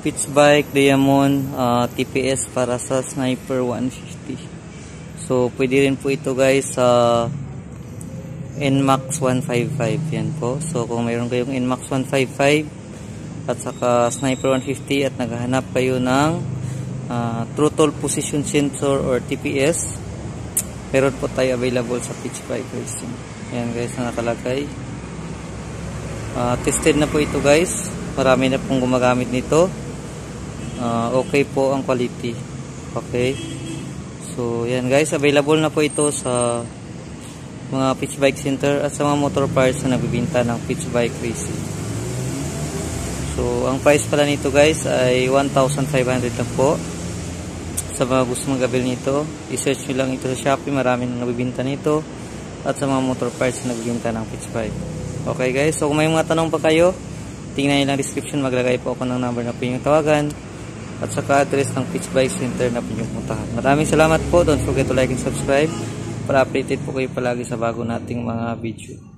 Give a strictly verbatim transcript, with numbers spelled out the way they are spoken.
pitch bike, Diamond, uh, T P S para sa Sniper one fifty. So pwede rin po ito guys sa uh, N MAX one fifty-five. Yan po. So kung mayroon kayong N MAX one fifty-five at saka Sniper one fifty at naghahanap kayo ng uh, throttle position sensor or T P S, meron po tayo available sa pitch bike racing. Yan guys na nakalagay. Uh, tested na po ito guys. Marami na pong gumagamit nito. Uh, okay po ang quality. Okay. So yan guys, available na po ito sa mga pitch bike center at sa mga motor parts na nagbibenta ng pitch bike racing. So ang price pala nito guys ay one thousand five hundred lang po. Sa mga gusto mag-avail nito, i-search nyo lang ito sa Shopee, marami nang nagbibenta nito, at sa mga motor parts na nagbibenta ng pitch bike. Okay guys, so kung may mga tanong pa kayo, tingnan nyo lang description, maglagay po ako ng number na po yung tawagan at saka address ng pitch bike center na po yung puntahan. Maraming salamat po. Don't forget to like and subscribe para updated po kayo palagi sa bago nating mga video.